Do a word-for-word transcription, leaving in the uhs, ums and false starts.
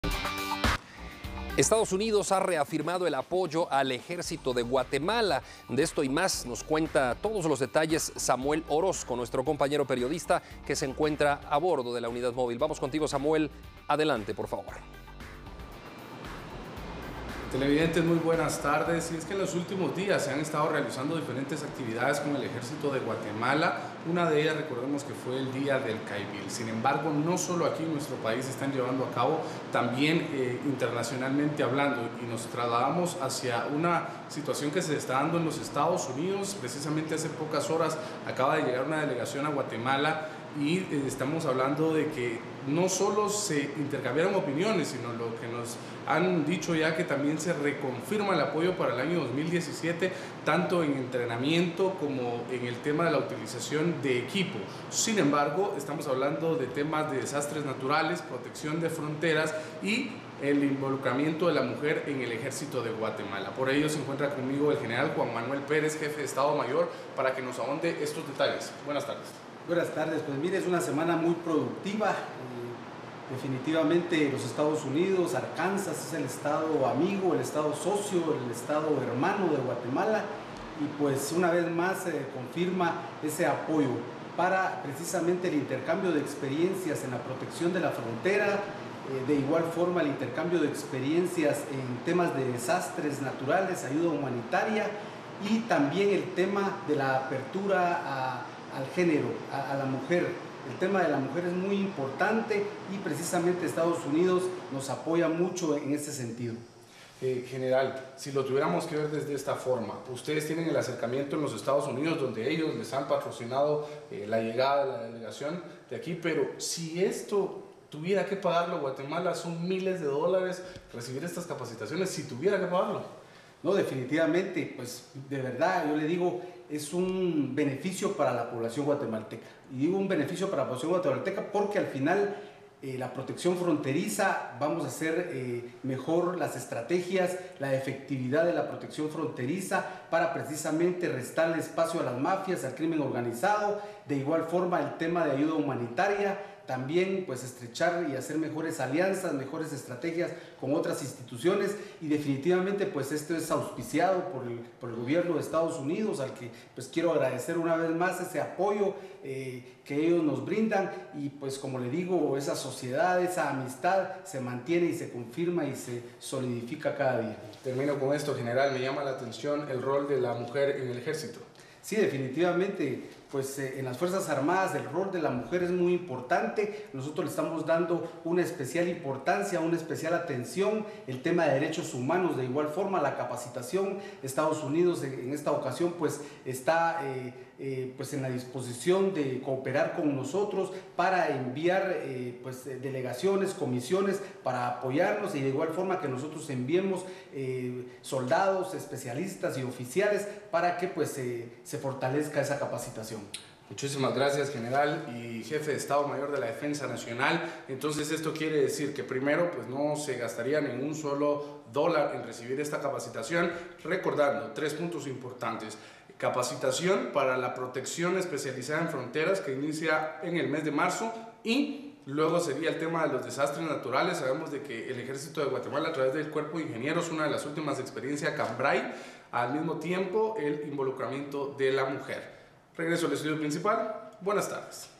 Estados Unidos ha reafirmado el apoyo al ejército de Guatemala. De esto y más nos cuenta todos los detalles Samuel Orozco, nuestro compañero periodista que se encuentra a bordo de la unidad móvil. Vamos contigo, Samuel. Adelante, por favor. Televidentes, muy buenas tardes. Y es que en los últimos días se han estado realizando diferentes actividades con el ejército de Guatemala. Una de ellas, recordemos que fue el Día del Caibil. Sin embargo, no solo aquí en nuestro país se están llevando a cabo, también eh, internacionalmente hablando. Y nos trasladamos hacia una situación que se está dando en los Estados Unidos. Precisamente hace pocas horas acaba de llegar una delegación a Guatemala y eh, estamos hablando de que no solo se intercambiaron opiniones, sino lo que nos han dicho ya que también se reconfirma el apoyo para el año dos mil diecisiete, tanto en entrenamiento como en el tema de la utilización de equipo. Sin embargo, estamos hablando de temas de desastres naturales, protección de fronteras y el involucramiento de la mujer en el ejército de Guatemala. Por ello se encuentra conmigo el general Juan Manuel Pérez, jefe de Estado Mayor, para que nos ahonde estos detalles. Buenas tardes. Buenas tardes, pues mire, es una semana muy productiva. Eh, definitivamente los Estados Unidos, Arkansas es el estado amigo, el estado socio, el estado hermano de Guatemala, y pues una vez más se eh, confirma ese apoyo para precisamente el intercambio de experiencias en la protección de la frontera, eh, de igual forma el intercambio de experiencias en temas de desastres naturales, ayuda humanitaria, y también el tema de la apertura a al género, a, a la mujer. El tema de la mujer es muy importante y precisamente Estados Unidos nos apoya mucho en ese sentido. Eh, general, si lo tuviéramos que ver desde esta forma, ustedes tienen el acercamiento en los Estados Unidos donde ellos les han patrocinado eh, la llegada de la delegación de aquí, pero si esto tuviera que pagarlo Guatemala, son miles de dólares recibir estas capacitaciones, si tuviera que pagarlo. No, definitivamente, pues de verdad, yo le digo, es un beneficio para la población guatemalteca. Y digo un beneficio para la población guatemalteca porque al final eh, la protección fronteriza, vamos a hacer eh, mejor las estrategias, la efectividad de la protección fronteriza para precisamente restarle espacio a las mafias, al crimen organizado. De igual forma el tema de ayuda humanitaria, también pues estrechar y hacer mejores alianzas, mejores estrategias con otras instituciones, y definitivamente pues esto es auspiciado por el, por el gobierno de Estados Unidos, al que pues quiero agradecer una vez más ese apoyo eh, que ellos nos brindan, y pues como le digo, esa sociedad, esa amistad se mantiene y se confirma y se solidifica cada día. Termino con esto, general, me llama la atención el rol de la mujer en el ejército. Sí, definitivamente, pues eh, en las Fuerzas Armadas el rol de la mujer es muy importante. Nosotros le estamos dando una especial importancia, una especial atención, el tema de derechos humanos, de igual forma la capacitación. Estados Unidos en, en esta ocasión pues está eh, eh, pues en la disposición de cooperar con nosotros para enviar eh, pues delegaciones, comisiones para apoyarnos, y de igual forma que nosotros enviemos eh, soldados, especialistas y oficiales para que pues eh, se fortalezca esa capacitación. Muchísimas gracias, general y jefe de Estado Mayor de la Defensa Nacional. Entonces esto quiere decir que primero pues no se gastaría ni un solo dólar en recibir esta capacitación, recordando tres puntos importantes. Capacitación para la protección especializada en fronteras que inicia en el mes de marzo, y luego sería el tema de los desastres naturales. Sabemos de que el Ejército de Guatemala, a través del Cuerpo de Ingenieros, una de las últimas experiencias Cambrai, al mismo tiempo el involucramiento de la mujer. Regreso al estudio principal. Buenas tardes.